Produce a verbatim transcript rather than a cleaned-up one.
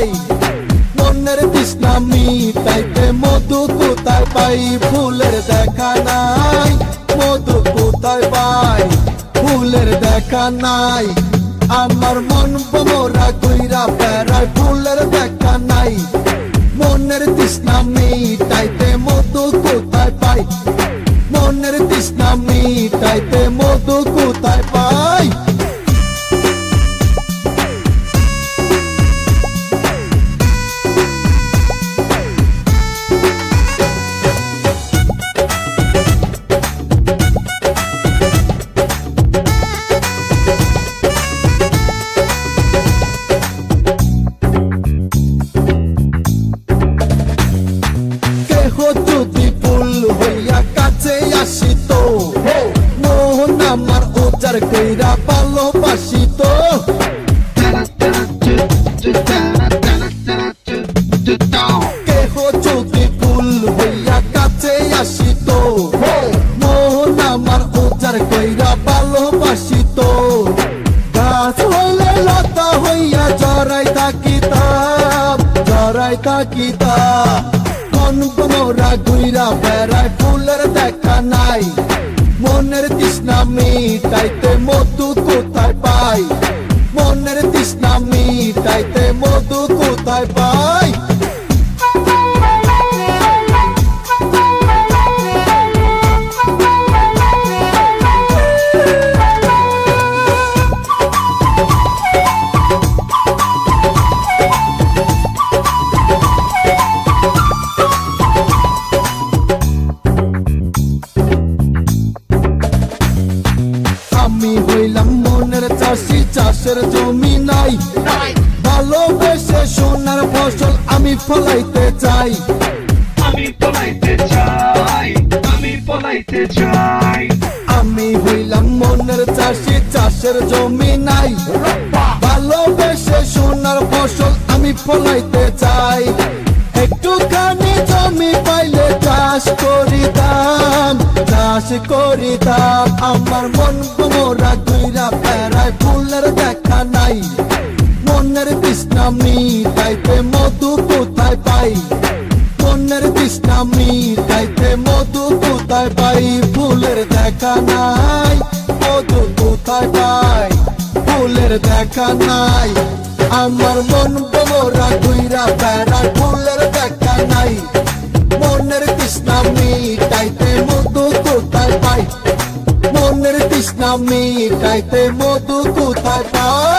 পাই মনের তৃষ্ণা মিটাইতে মধু কোথায় পাই ফুলের দেখা নাই মধু কোথায় পাই ফুলের দেখা নাই আমার মন ভোমরা কইরা বেড়ায় ফুলের দেখা নাই মনের তৃষ্ণা মিটাইতে মধু কোথায় পাই মনের তৃষ্ণা মিটাইতে মধু কোথায় পাই যদি ফুল হইয়া কাছে আসিত মোহন আমার উজার কইরা ভালোবাসিত কেহ যদি ফুল হইয়া কাছে আসিত মোহন আমার উজার কইরা ভালোবাসিত গাছ হইলে লতা হইয়া জড়াই থাকিতাম জড়াই থাকিতাম মন ভোমরা ঘুইরা বেড়ায় ফুলের দেখা নাই মনের তৃষ্ণা মিটাইতে মধু কোথায় পাই মনের তৃষ্ণা মিটাইতে মধু কোথায় পাই আমি হইলাম মনের চাষি চাষের জমি নাই ভালোবেসে সোনার ফসল আমি ফলাইতে চাই আমি ফলাইতে চাই আমি ফলাইতে চাই আমি হইলাম মনের চাষি চাষের জমি নাই ভালোবেসে সোনার ফসল আমি ফলাইতে চাই একটুখানি জমি পাইলে চাষ করিতাম চাষ করিতাম আমার মন ভোমরা ঘুইরা বেড়ায় ফুলের দেখা নাই মনের তৃষ্ণা মিটাইতে মধু কোথায় পাই মনের তৃষ্ণা মিটাইতে মধু কোথায় পাই ফুলের দেখা নাই মধু কোথায় পাই ফুলের দেখা নাই আমার মন ভোমরা ঘুইরা বেড়ায় ফুলের দেখা নাই মনের তৃষ্ণা মিটাইতে মধু কোথায় পাই মনের তৃষ্ণা মিটাইতে মধু কোথায় পাই।